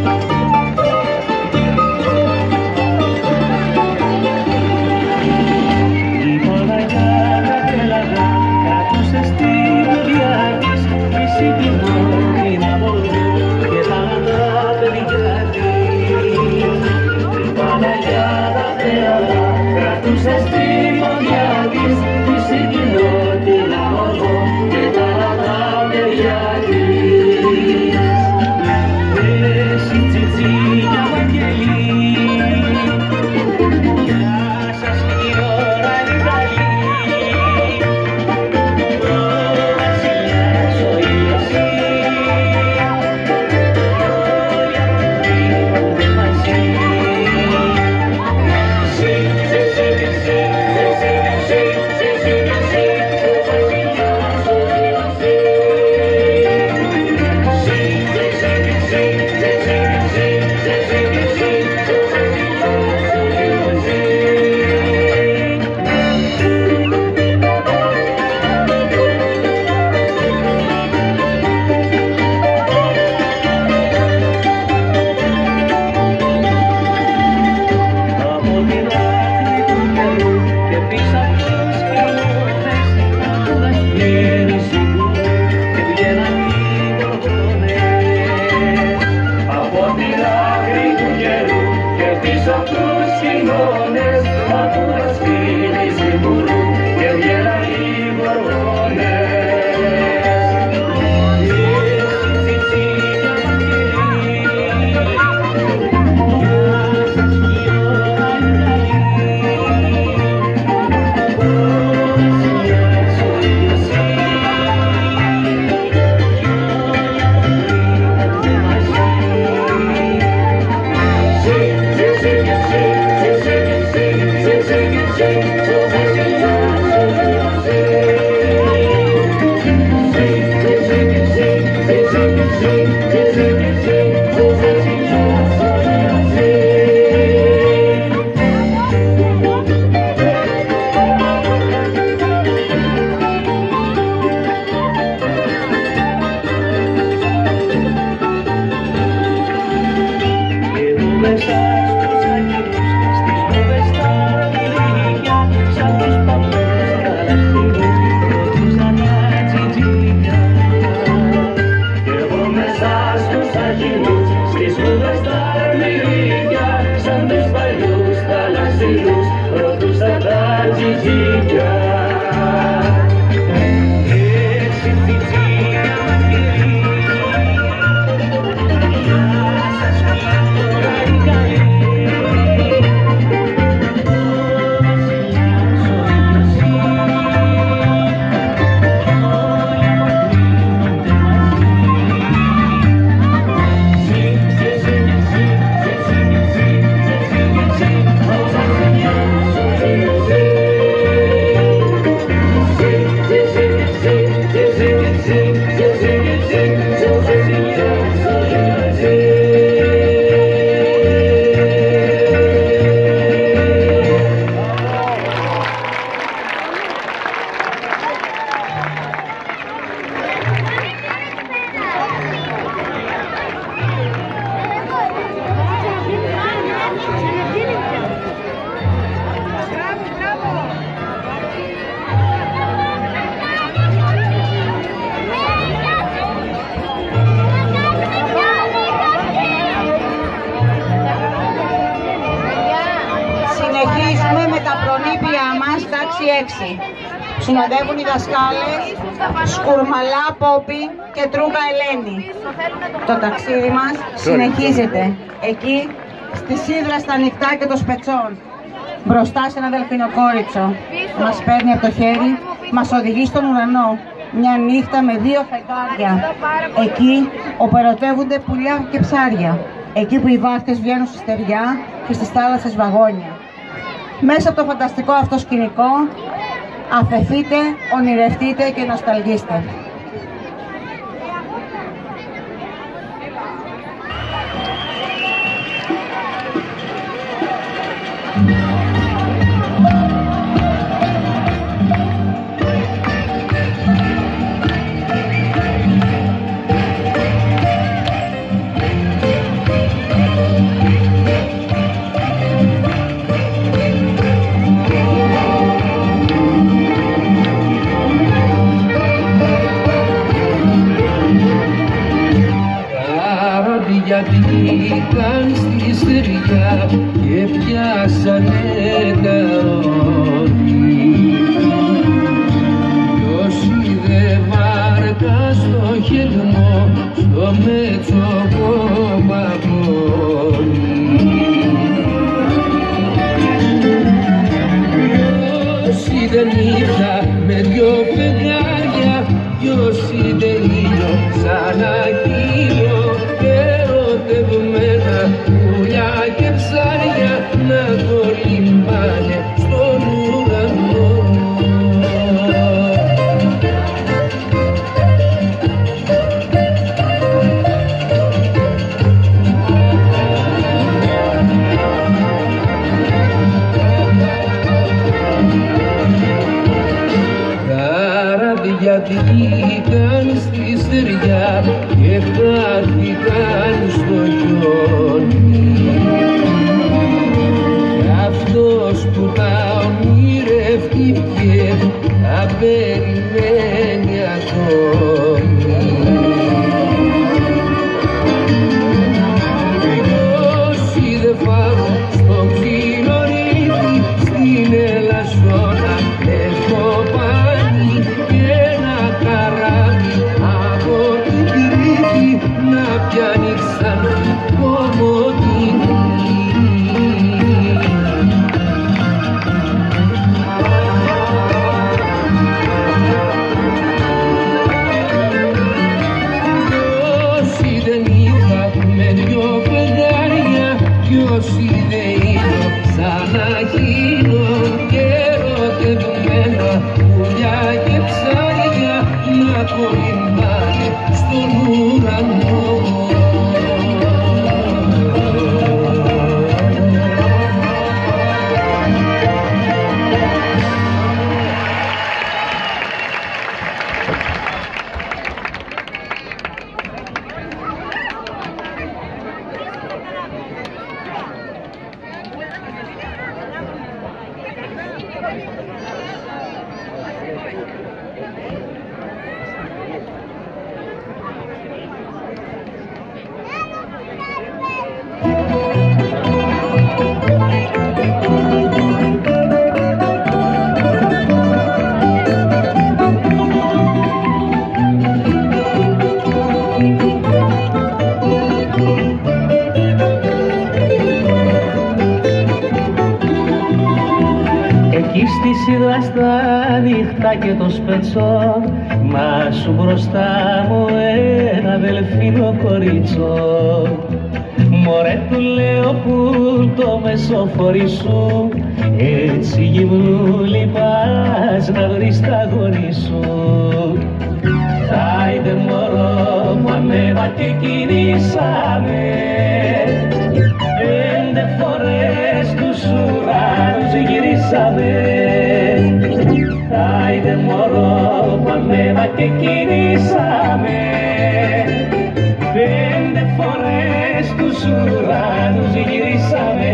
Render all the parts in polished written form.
Συνοδεύουν οι δασκάλες Σκουρμαλά Πόπη και Τρούκα Ελένη. Το ταξίδι μας συνεχίζεται εκεί στη Σίδρα στα νυχτά και των Σπετσών, μπροστά σε ένα δελφινοκόριτσο. Μας παίρνει από το χέρι, μας οδηγεί στον ουρανό, μια νύχτα με 2 φεγγάρια. Εκεί όπου ερωτεύονται πουλιά και ψάρια. Εκεί που οι βάρκες βγαίνουν στη στεριά και στις θάλασσες βαγόνια. Μέσα από το φανταστικό αυτό σκηνικό αφεθείτε, ονειρευτείτε και νοσταλγίστε. καράβια μπήκαν στη στεριά και πιάσανε καράβι. Ποιος είδε βάρκα στο χελμό, στο Μετσοκόμα πόλη. Ποιος είδε νύχτα με δυο φεγγάρια, ποιος είδε ήλιο σαν αγγείλιο, ερωτευμένα πουλιά και ψάρια να κολυμπάνε στον ουρανό. Καράβια μπήκαν στη στεριά και χάθηκαν στο χιόνι. Κι αυτός που τα ονειρεύτηκε τα περιμένει ακόμη. Ποιος είδε φάρο στον ξυλορίδι, στην Ελασσόνα έχω πάλι και ένα καράβι από την Κρήτη να πιάνει ξανά Κομωτινή. Ποιος είδε νύχτα με δυο φεγγάρια, ποιος είδε ήλιο σαν αχύλο και ερωτευμένα πουλιά και ψάρια να κολυμπάνε στον ουρανό. Σίδα στα νύχτα και το σπετσό, μα σου μπροστά μου ένα δελφίνο κορίτσο. Μωρέ του λέω που το μεσοφορί σου, έτσι γυμνούλη πας να βρεις τα αγόρι σου. Άιντε μωρό μου ανέβα και κινήσαμε, 5 φορές τους ουρανούς γυρίσαμε. Άιντε μωρό μου ανέβα και κινήσαμε, 5 φορές τους ουρανούς γυρίσαμε.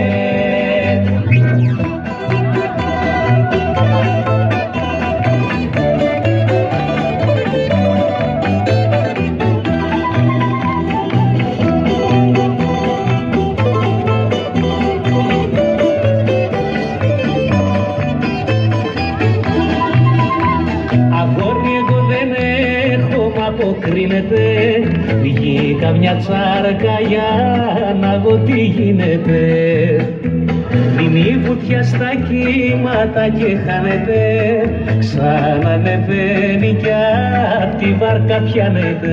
Αποκρίνεται, βγήκα μια τσάρκα για να δω τι γίνεται. Δίνει βουτιά στα κύματα και χάνεται, ξανανεβαίνει κι απ' τη βάρκα πιάνεται.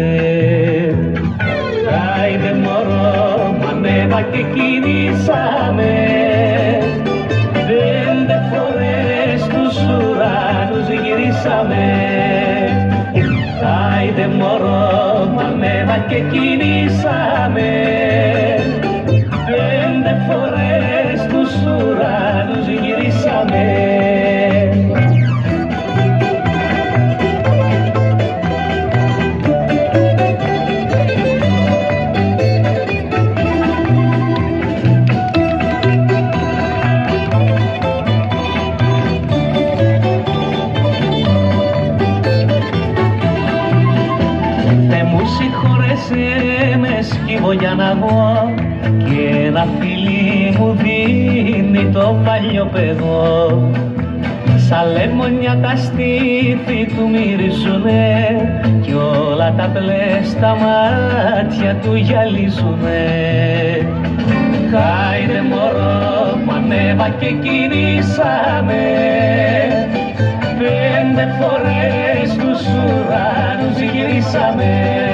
Άιντε μωρό μου ανέβα και κινήσαμε, 5 φορές τους ουρανούς γυρίσαμε. Άιντε μωρό μου ανέβα και κινήσαμε, 5 φορές τους ουρανούς γυρίσαμε. να βγω και ένα φίλι μου δίνει το παλιό παιδό. Σαν λεμονιά τα στήθη του μυρίζουνε κι όλα τα μπλε στα μάτια του γυαλίζουνε. Χάιντε μωρό που ανέβα και κινήσαμε 5 φορές τους ουρανούς γυρίσαμε.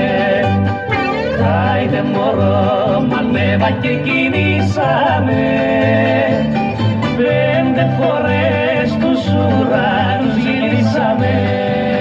Χάιντε μωρό που ανέβα και κινήσαμε 5 φορές τους ουρανούς γυρίσαμε.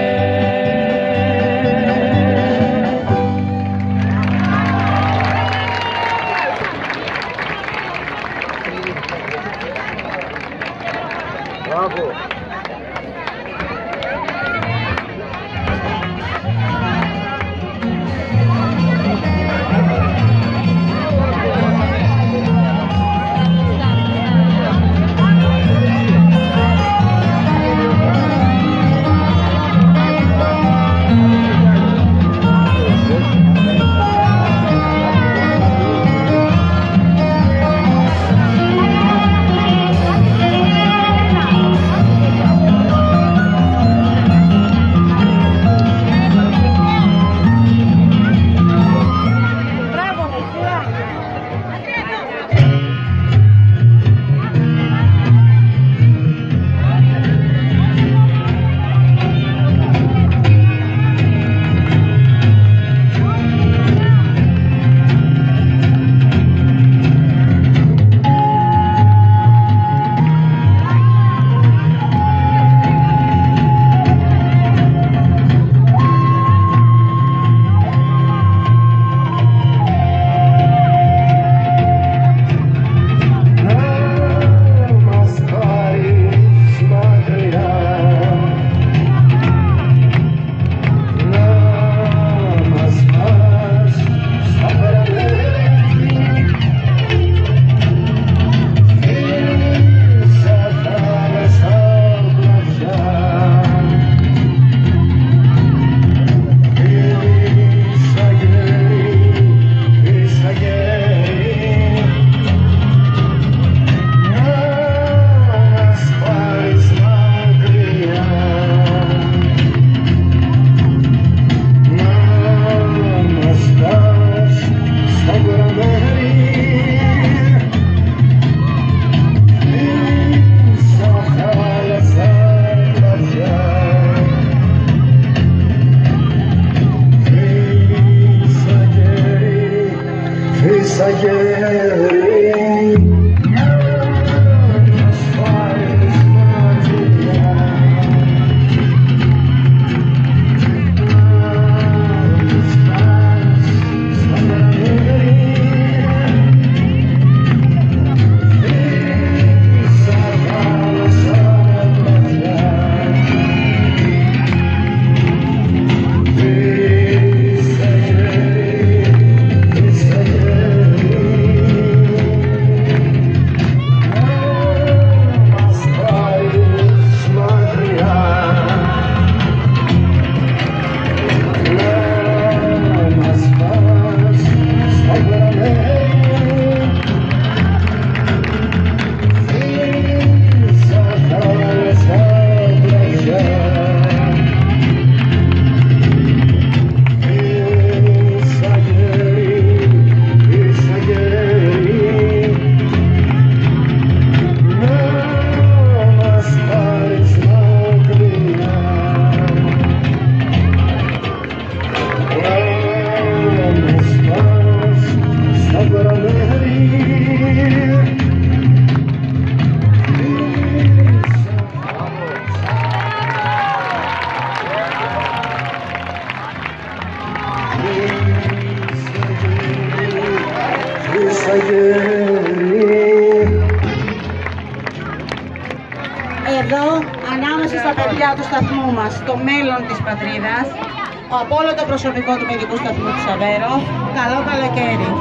Εδώ, ανάμεσα στα παιδιά του σταθμού μας, το μέλλον της πατρίδας, από όλο το προσωπικό του παιδικού σταθμού του Αβέρο, καλό καλοκαίρι.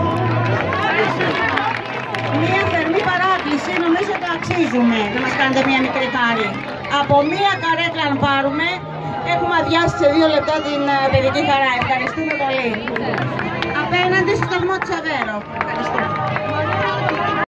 Μία θερμή παράκληση, νομίζω το αξίζουμε να μας κάνετε μία μικρή χάρη. Από μία καρέκλα αν πάρουμε, έχουμε αδειάσει σε 2 λεπτά την παιδική χαρά. Ευχαριστούμε πολύ. Απέναντι στο σταθμό Ξαβέρο.